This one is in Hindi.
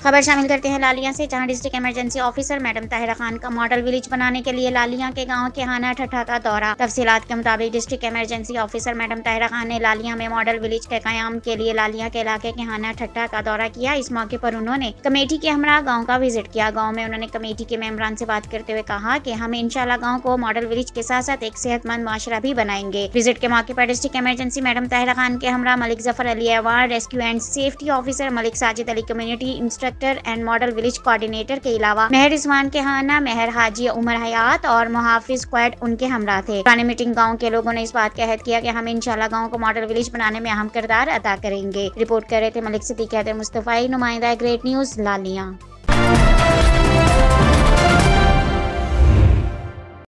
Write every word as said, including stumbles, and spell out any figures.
खबर शामिल करते हैं लालिया से, जहां district emergency officer madam Tahira Khan का मॉडल विलेज बनाने के लिए लालिया के गांव केहाना ठट्ठा का दौरा। तफसीलात के मुताबिक district emergency officer madam Tahira Khan ने लालिया में मॉडल विलेज के कयाम के लिए लालिया के इलाके केहाना ठट्ठा का दौरा किया। इस मौके पर उन्होंने कमेटी के हमरा गाँव का विजिट किया। गाँव में उन्होंने कमेटी के मेंबरान से बात करते हुए कहा कि हम इंशाल्लाह गाँव को मॉडल विलेज के साथ साथ एक सेहतमंद माशरा भी बनाएंगे। विजिट के मौके पर district emergency madam Tahira Khan के हमरा मलिक जफर अली अवार्ड, rescue and safety officer Malik Sajid Ali, community instructor and model village coordinator के अलावा मेहर रिजवान केहाना, मेहर हाजी उमर हयात और मुहाफिज स्क्वाड उनके हमरा थे। पुराने मीटिंग गांव के लोगों ने इस बात का अहद किया कि हम इंशाल्लाह गांव को मॉडल विलेज बनाने में अहम किरदार अदा करेंगे। रिपोर्ट कर रहे थे मलिक सिद्दीकी, मुस्तफाई, नुमाइंदा ग्रेट न्यूज लालिया।